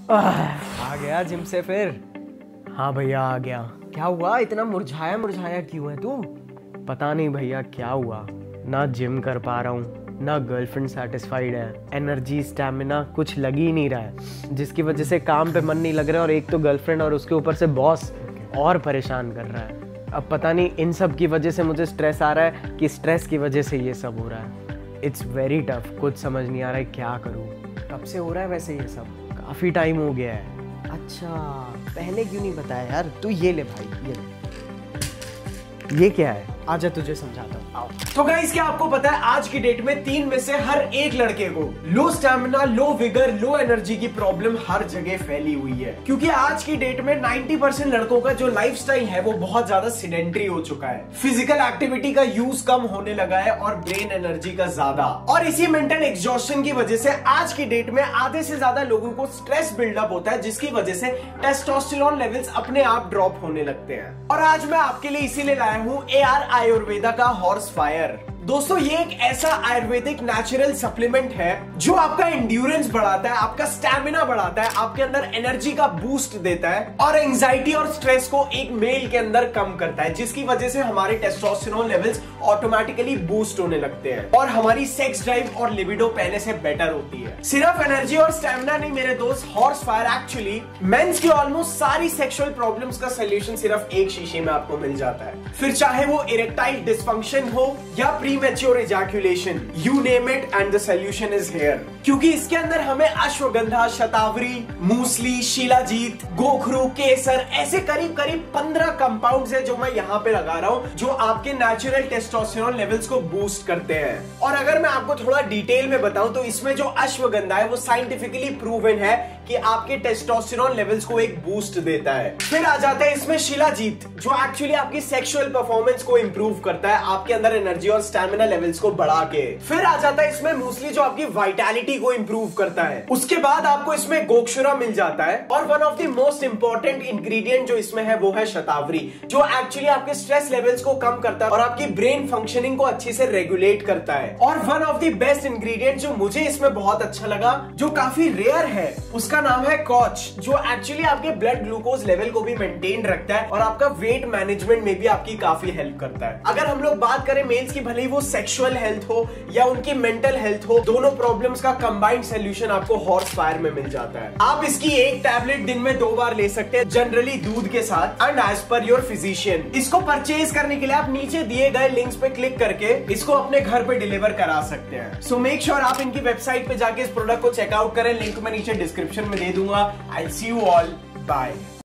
आ गया जिम से फिर? हाँ भैया आ गया। क्या हुआ, इतना मुरझाया मुरझाया क्यों है तू? पता नहीं भैया क्या हुआ, ना जिम कर पा रहा हूँ, ना गर्लफ्रेंड सेटिस्फाइड है, एनर्जी स्टैमिना कुछ लग ही नहीं रहा है, जिसकी वजह से काम पे मन नहीं लग रहा है और एक तो गर्लफ्रेंड और उसके ऊपर से बॉस और परेशान कर रहा है। अब पता नहीं इन सब की वजह से मुझे स्ट्रेस आ रहा है कि स्ट्रेस की वजह से ये सब हो रहा है। इट्स वेरी टफ, कुछ समझ नहीं आ रहा है क्या करूँ। कब से हो रहा है वैसे ये सब? काफ़ी टाइम हो गया है। अच्छा, पहले क्यों नहीं बताया यार? तू ये ले भाई, ये ले। ये क्या है? आजा तुझे समझाता हूँ, आओ। तो गाइस, क्या आपको पता है आज की डेट में 3 में से हर एक लड़के को low stamina, low vigour, low energy की प्रॉब्लम हर जगह फैली हुई है। क्योंकि आज की डेट में 90% लड़कों का जो लाइफस्टाइल है वो बहुत ज्यादा सिडेंट्री हो चुका है। फिजिकल एक्टिविटी का यूज कम होने लगा है और ब्रेन एनर्जी का ज्यादा। और इसी मेंटल एग्जॉस्शन की वजह से आज की डेट में आधे से ज्यादा लोगों को स्ट्रेस बिल्डअप होता है, जिसकी वजह से टेस्टोस्टेरोन लेवल्स अपने आप ड्रॉप होने लगते हैं। और आज मैं आपके लिए इसीलिए लाया हूँ AR आयुर्वेदा का हॉर्स फायर। दोस्तों, ये एक ऐसा आयुर्वेदिक नेचुरल सप्लीमेंट है जो आपका एंड्योरेंस बढ़ाता है, आपका स्टैमिना बढ़ाता है, आपके अंदर एनर्जी का बूस्ट देता है और एंजाइटी और स्ट्रेस को एक मेल के अंदर कम करता है, जिसकी वजह से हमारे टेस्टोस्टेरोन लेवल्स ऑटोमेटिकली बूस्ट होने लगते हैं और हमारी सेक्स ड्राइव और लिबिडो पहले से बेटर होती है। सिर्फ एनर्जी और स्टैमिना नहीं मेरे दोस्त, हॉर्स फायर एक्चुअली मेंस की ऑलमोस्ट सारी सेक्सुअल प्रॉब्लम्स का सोल्यूशन सिर्फ एक शीशे में आपको मिल जाता है। फिर चाहे वो इरेक्टाइल डिसफंक्शन हो या premature ejaculation, you name it and the solution is here. क्योंकि इसके अंदर हमें अश्वगंधा, शतावरी, मूसली, शिलाजीत, गोखरू, केसर ऐसे करीब करीब 15 कंपाउंड्स है जो मैं यहाँ पे लगा रहा हूँ, जो आपके नेचुरल टेस्टोस्टेरोन लेवल्स को बूस्ट करते हैं। और अगर मैं आपको थोड़ा डिटेल में बताऊं तो इसमें जो अश्वगंधा है वो साइंटिफिकली प्रूवन है कि आपके टेस्टोस्टेरोन लेवल्स को एक बूस्ट देता है। फिर आ जाता है इसमें शिलाजीत, जो एक्चुअली आपकी सेक्सुअल परफॉर्मेंस को इंप्रूव करता है, आपके अंदर एनर्जी और स्टैमिना लेवल्स को बढ़ा के। फिर आ जाता है इसमें मूसली, जो आपकी वाइटैलिटी को इंप्रूव करता है। उसके बाद आपको इसमें गोक्षुरा मिल जाता है और one of the most important ingredient जो इसमें है वो है शतावरी, जो एक्चुअली आपके स्ट्रेस लेवल्स को कम करता है और आपकी ब्रेन फंक्शनिंग को अच्छे से रेगुलेट करता है। और one of the best ingredient जो मुझे इसमें बहुत अच्छा लगा, जो काफी रेयर है, उसका नाम है कॉच, जो एक्चुअली आपके ब्लड ग्लूकोज लेवल को भी मेंटेन रखता है और आपका वेट मैनेजमेंट में भी आपकी काफी हेल्प करता है। अगर हम लोग बात करें मेल्स की, भले ही वो सेक्सुअल हेल्थ हो या उनकी मेंटल हेल्थ हो, दोनों प्रॉब्लम्स का कंबाइंड सॉल्यूशन आपको हॉर्स फायर में मिल जाता है। आप इसकी एक टैबलेट दिन में 2 बार ले सकते हैं, जनरली दूध के साथ and as per your physician. इसको परचेज करने के लिए आप नीचे दिए गए लिंक्स पे क्लिक करके इसको अपने घर पे डिलीवर करा सकते हैं। सो मेक श्योर आप इनकी वेबसाइट पे जाके इस प्रोडक्ट को चेकआउट करें, लिंक मैं नीचे डिस्क्रिप्शन में दे दूंगा। I see you all, bye.